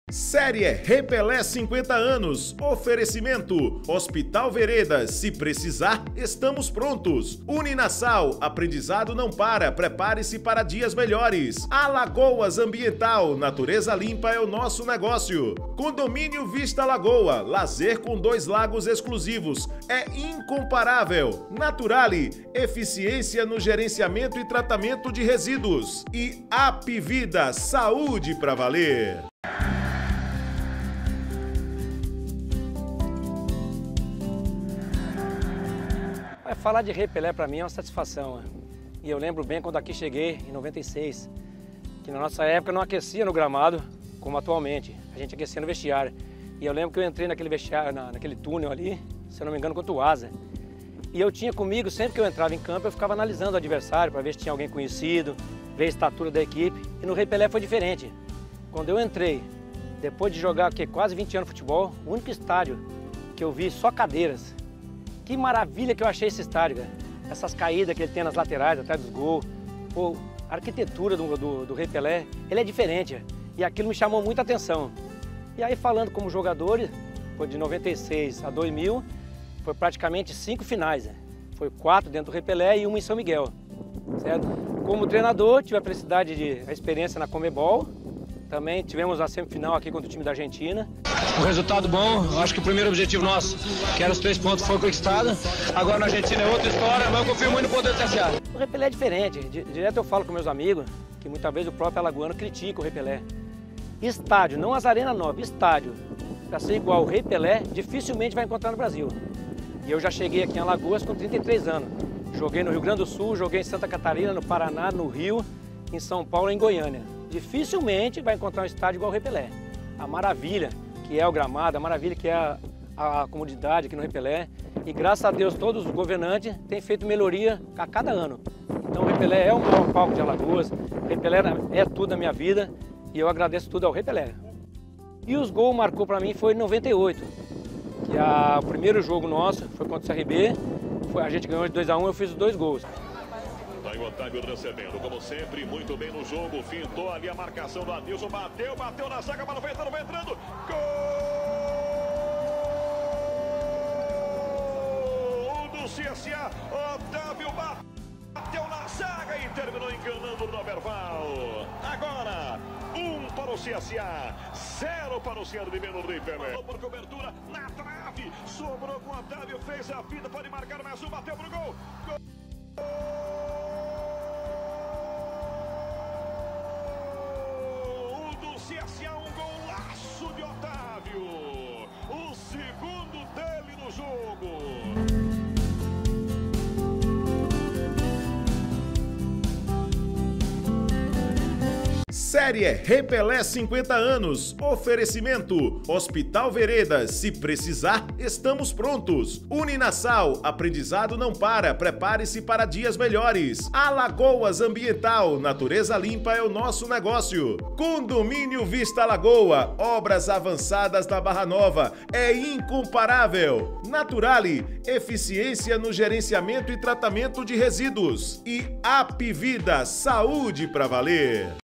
Série Repelé 50 anos. Oferecimento Hospital Veredas. Se precisar, estamos prontos. Uninasal. Aprendizado não para. Prepare-se para dias melhores. Alagoas Ambiental. Natureza limpa é o nosso negócio. Condomínio Vista Lagoa. Lazer com 2 lagos exclusivos. É incomparável. Naturale. Eficiência no gerenciamento e tratamento de resíduos. E Apivida. Saúde pra valer. Falar de Repelé para mim é uma satisfação. E eu lembro bem quando aqui cheguei, em 96, que na nossa época não aquecia no gramado como atualmente. A gente aquecia no vestiário. E eu lembro que eu entrei naquele vestiário, naquele túnel ali, se eu não me engano, contra o Asa. E eu tinha comigo, sempre que eu entrava em campo, eu ficava analisando o adversário para ver se tinha alguém conhecido, ver a estatura da equipe. E no Repelé foi diferente. Quando eu entrei, depois de jogar aqui, quase 20 anos de futebol, o único estádio que eu vi só cadeiras. Que maravilha que eu achei esse estádio, velho. Essas caídas que ele tem nas laterais, atrás dos gols. Pô, a arquitetura do Repelé, ele é diferente. E aquilo me chamou muita atenção. E aí, falando como jogador, foi de 96 a 2000, foi praticamente 5 finais. Né? Foi 4 dentro do Repelé e 1 em São Miguel. Certo? Como treinador, tive a felicidade de a experiência na Comebol. Também tivemos a semifinal aqui contra o time da Argentina. Um resultado bom, acho que o primeiro objetivo nosso, que era os 3 pontos, foi conquistado. Agora na Argentina é outra história, mas eu confio muito no poder do CSA. O Repelé é diferente. Direto eu falo com meus amigos que muitas vezes o próprio alagoano critica o Repelé. Estádio, não as arenas novas, estádio, para ser igual ao Repelé, dificilmente vai encontrar no Brasil. E eu já cheguei aqui em Alagoas com 33 anos. Joguei no Rio Grande do Sul, joguei em Santa Catarina, no Paraná, no Rio, em São Paulo e em Goiânia. Dificilmente vai encontrar um estádio igual ao Repelé. A maravilha que é o gramado, a maravilha que é a comunidade aqui no Repelé. E graças a Deus todos os governantes têm feito melhoria a cada ano. Então o Repelé é o maior palco de Alagoas, o Repelé é tudo na minha vida e eu agradeço tudo ao Repelé. E os gols marcou para mim foi em 98, que o primeiro jogo nosso foi contra o CRB, a gente ganhou de 2 a 1, eu fiz os 2 gols. Tá aí o Otávio recebendo, como sempre, muito bem no jogo, fintou ali a marcação do Adilson, bateu na zaga, bola vai entrando, gol do CSA, Otávio bateu na zaga e terminou enganando o Noberval. Agora, 1 para o CSA, 0 para o CRB no Repelé. Por cobertura, na trave, sobrou com o Otávio, fez a fita, pode marcar mais um, bateu pro gol. CSA, um golaço de Otávio, o segundo dele no jogo. Série Repelé 50 anos. Oferecimento Hospital Veredas. Se precisar, estamos prontos. Uninasal. Aprendizado não para. Prepare-se para dias melhores. Alagoas Ambiental. Natureza limpa é o nosso negócio. Condomínio Vista Lagoa. Obras avançadas na Barra Nova. É incomparável. Naturale. Eficiência no gerenciamento e tratamento de resíduos. E Apivida. Saúde pra valer.